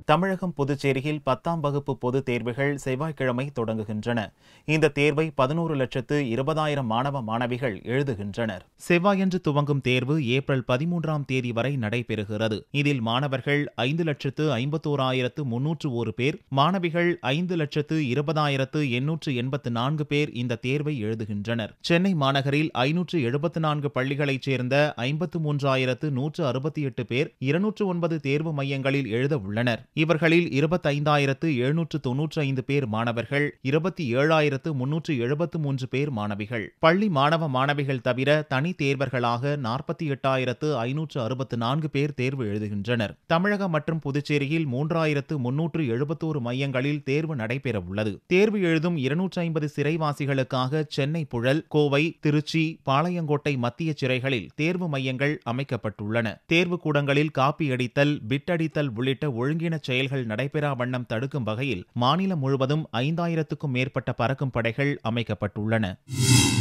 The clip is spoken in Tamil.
தமிழகம் புதுச்சேரியில் 10ஆம் வகுப்பு பொதுத் தேர்வுகள் செவ்வாய்க்கிழமை தொடங்குகின்றன. இந்த தேர்வை 11,20,000 மாணவ மாணவிகள் எழுதுகின்றனர். செவ்வாயன்று துவங்கும் தேர்வு ஏப்ரல் 13ஆம் தேதி வரை நடைபெறுகிறது. இதில் மாணவர்கள் 5,51,301 பேர், மாணவிகள் 5,20,884 பேர் இந்த தேர்வை எழுதுகின்றனர். சென்னை மாநகரில் 574 பள்ளிகளைச் சேர்ந்த 53,168 பேர் 209 தேர்வு மையங்களில் எழுத உள்ளனர். இவர்களில் 25,795 பேர் மாணவர்கள், 27,373 பேர் மாணவிகள். பள்ளி மாணவ மாணவிகள் தவிர தனி தேர்வர்களாக 48,564 பேர் தேர்வு எழுதுகின்றனர். தமிழகம் மற்றும் புதுச்சேரியில் 3,371 மையங்களில் தேர்வு நடைபெறவுள்ளது. தேர்வு எழுதும் 250 சிறைவாசிகளுக்காக சென்னை புழல், கோவை, திருச்சி, பாளையங்கோட்டை மத்திய சிறைகளில் தேர்வு மையங்கள் அமைக்கப்பட்டுள்ளன. தேர்வு கூடங்களில் காப்பியடித்தல், பிட் அடித்தல் உள்ளிட்ட ஒழுங்கின செயல்கள் நடைபெறா வண்ணம் தடுக்கும் வகையில் மாநிலம் முழுவதும் 5,000க்கும் மேற்பட்ட பறக்கும் படைகள் அமைக்கப்பட்டுள்ளன.